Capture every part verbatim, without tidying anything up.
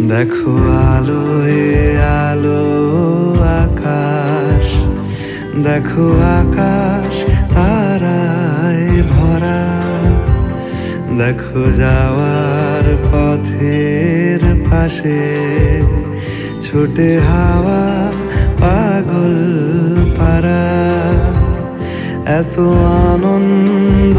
দেখো আলোয় আলো আকাশ, দেখো আকাশ তারায় ভরা, দেখো যাওয়ার পথের পাশে ছোটে হাওয়া পাগল পারা, এত আনন্দ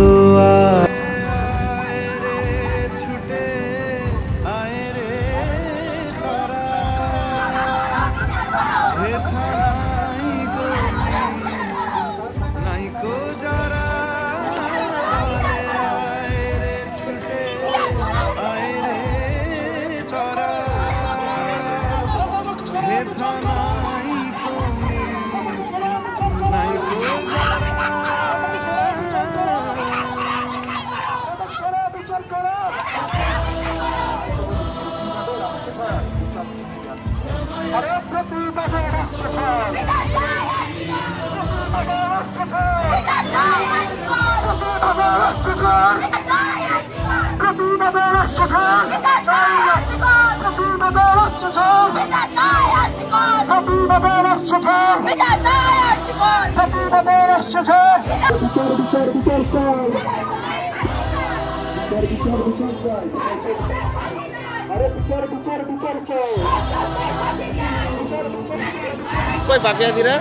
কই বাপিয়া দিরা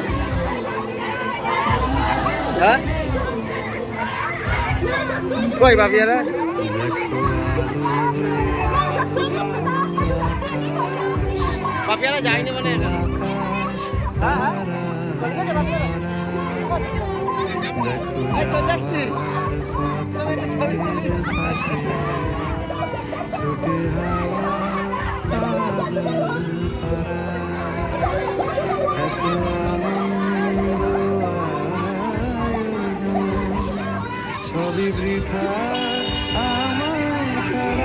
হ্যাঁ কই বাপিয়ারা বাপিয়ারা যায়নি মানে হ্যাঁ হ্যাঁ চলে গেছে বাপিয়ারা এই তো যাচ্ছি সবাই ছবি তুলি ছোটে হাওয়া পাগল পারা, এত আনন্দ আয়োজন সবই বৃথা আমার ছাড়া।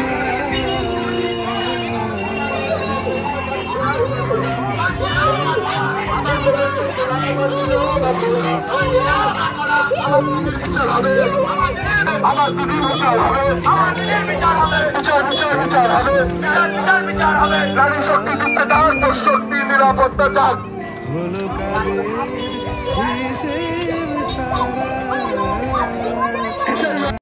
আমার দিদির বিচার হবে, বিচার বিচার বিচার হবে, নারী শক্তি দিচ্ছে ডাক, তোর শক্তি নিরাপত্তা চাক হলো কাজে হিসেব সারা।